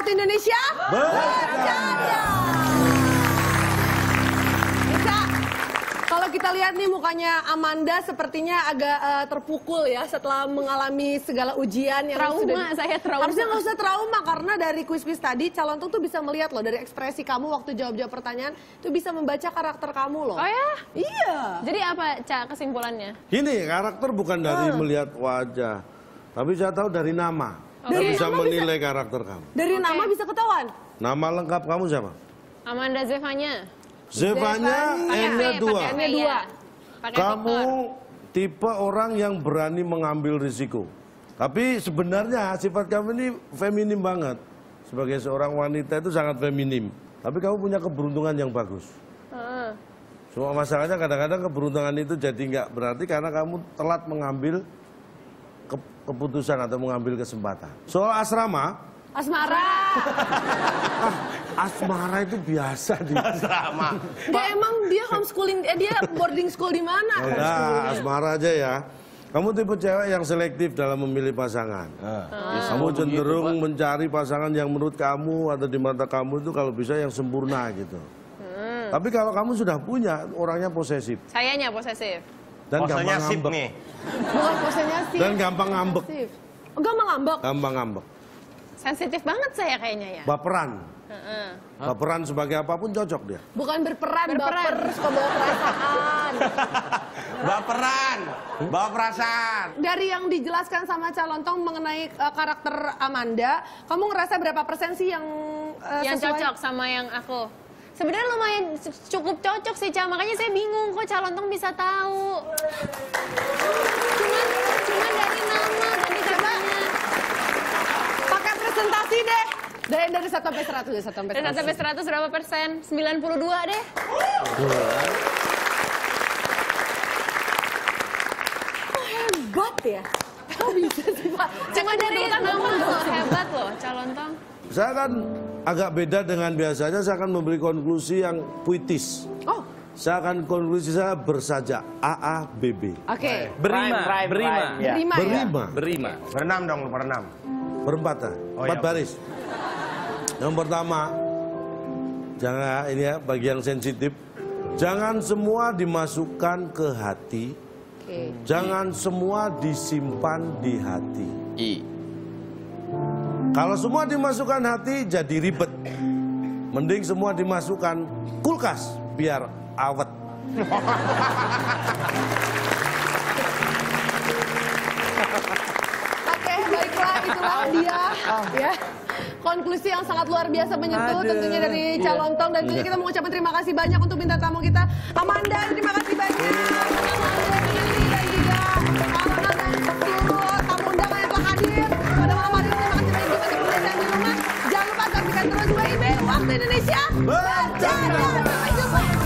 Waktu Indonesia bercanda. Bisa, kalau kita lihat nih mukanya Amanda sepertinya agak terpukul ya setelah mengalami segala ujian yang saya trauma. Harusnya nggak usah trauma karena dari kuis-kuis tadi calon tuh bisa melihat loh dari ekspresi kamu waktu jawab-jawab pertanyaan itu bisa membaca karakter kamu loh. Oh ya? Iya. Jadi apa kesimpulannya? Gini, karakter bukan dari melihat wajah, tapi saya tahu dari nama. Saya bisa menilai karakter kamu. Dari nama bisa ketahuan. Nama lengkap kamu siapa? Amanda Zevanya. Zevanya N-nya 2. N-nya 2. Kamu tipe orang yang berani mengambil risiko. Tapi sebenarnya sifat kamu ini feminim banget. Sebagai seorang wanita itu sangat feminim. Tapi kamu punya keberuntungan yang bagus. Cuma masalahnya kadang-kadang keberuntungan itu jadi nggak berarti karena kamu telat mengambil keputusan atau mengambil kesempatan. Soal asrama. Asmara. Asmara itu biasa di asrama. Emang dia homeschooling, dia boarding school di mana? Nah, asmara aja ya. Kamu tipe cewek yang selektif dalam memilih pasangan. Kamu cenderung mencari pasangan yang menurut kamu atau di mata kamu itu kalau bisa yang sempurna gitu. Tapi kalau kamu sudah punya, orangnya posesif. Sayanya posesif. Dan gampang ngambek. nih. Bukan posenya sih. Dan gampang ngambek. Gampang ngambek. Gampang ngambek. Sensitif banget saya kayaknya ya. Baperan. Baperan sebagai apapun cocok dia. Bukan berperan. Baper, suka bawa perasaan. Baperan, bawa perasaan. Dari yang dijelaskan sama Calon Tong mengenai karakter Amanda, kamu ngerasa berapa persen sih yang Yang sesuai? cocok sama yang aku. Sebenarnya lumayan cukup cocok sih, Ca. Makanya saya bingung kok Calon Tong bisa tahu. Cuman dari nama tadi katanya. Pakai presentasi deh. Dari 1 sampai 100 deh, 1 sampai 100. Dari 1 sampai 100 berapa persen? 92 deh. Hebat ya. Kok bisa sih, Pak? Cuma dari nama loh, hebat loh Calon Tong. Saya kan agak beda dengan biasanya, saya akan memberi konklusi yang puitis. Oh, Saya akan konklusi saya bersaja AABB. oke. Berima. Berima. Berenam dong, lu berenam. Berempat, empat iya. baris. Yang pertama, jangan ini ya bagian sensitif. Jangan semua dimasukkan ke hati. Oke. Jangan semua disimpan di hati. I. Kalau semua dimasukkan hati jadi ribet. Mending semua dimasukkan kulkas biar awet. Oke, baiklah itulah dia ya. Konklusi yang sangat luar biasa menyentuh tentunya dari Calon Tong dan tentunya kita mengucapkan terima kasih banyak untuk bintang tamu kita Amanda, terima kasih banyak. Dan juga seluruh tamu undangan yang telah hadir pada malam hari ini. Terima kasih banyak juga untuk pemirsa di rumah. Jangan lupa saksikan terus WIB Waktu Indonesia Bercanda. Sampai jumpa.